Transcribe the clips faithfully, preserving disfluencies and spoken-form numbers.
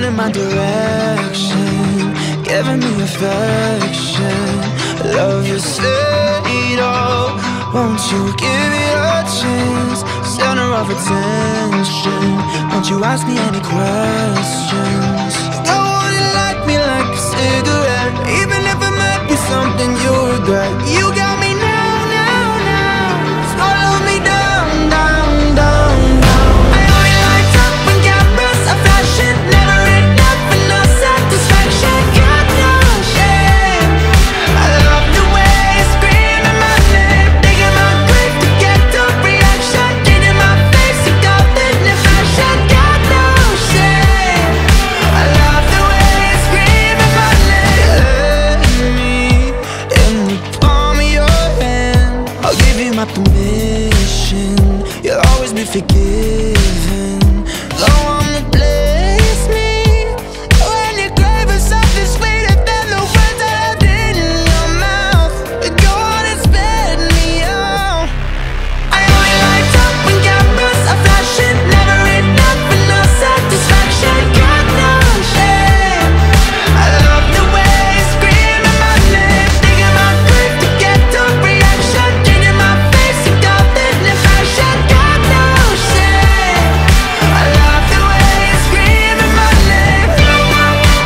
in my direction, giving me affection. Love you straight up, won't you give it a chance? Center of attention, won't you ask me any questions? Don't wanna light me like a cigarette, even if it might be something you regret. You got me now, now, now, swallow me down, down, down, down. I only light up when cameras are flashing, never enough for no satisfaction. Got no shame, I love the way you scream in my name, digging my grave to get the reaction, getting my face to go in the fashion. Got no shame, I love the way you scream in my name. Let me in the palm of your hand, I'll give you my permission, you'll always be forgiven. Don't wanna place me when your grave is something sweeter than the words that I did in your mouth. Go on and spit me out. I only light up when cameras are flashing, never enough for no satisfaction. Got no shame, I love the way you scream in my name, digging my grave to get the reaction, getting my face to go in the fashion. Got no shame, I love the way you scream in my name. I love the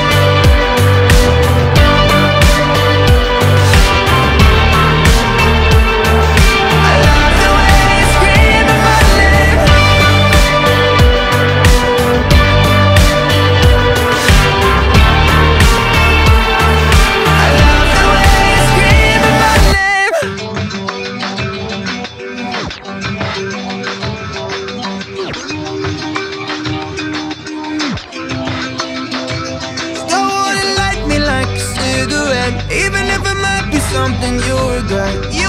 way you scream in my name. I love the way you scream in my name. Don't wanna light me like a cigarette, even if it might be something you regret.